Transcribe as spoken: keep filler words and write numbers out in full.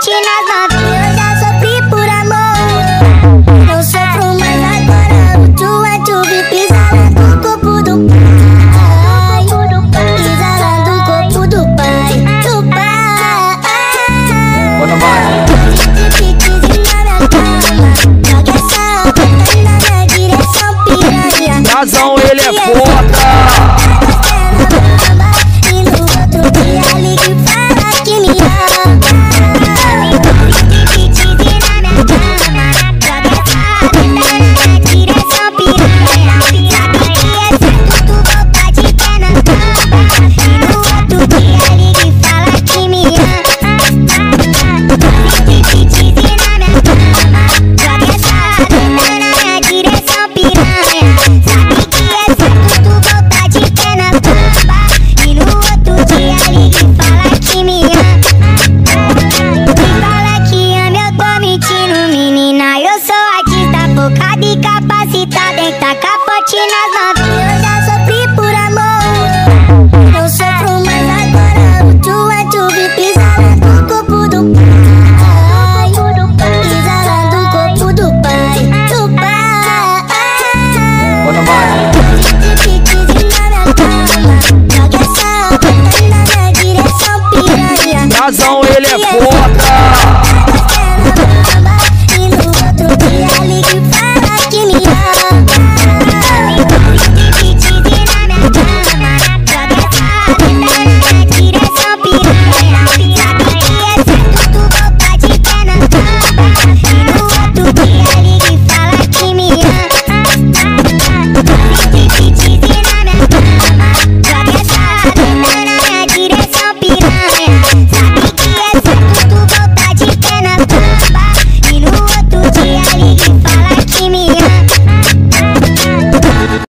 capote nas novinhas. Eu já sofri por amor, não sofro mais agora. O tchu-tchu vi exalando o corpo do pai, exalando o corpo do pai, do pai. Bota mais. Brazão, ele é foda. E no outro dia liga e fala que me ama. Capote nas novinhas. Eu já sofri por amor, não sofro mais agora. O tchu-tchu vi exalando o corpo do pai, exalando o corpo do pai, do pai. Bota mais. Joga essa na minha direção, piranha. Brazão, ele é foda.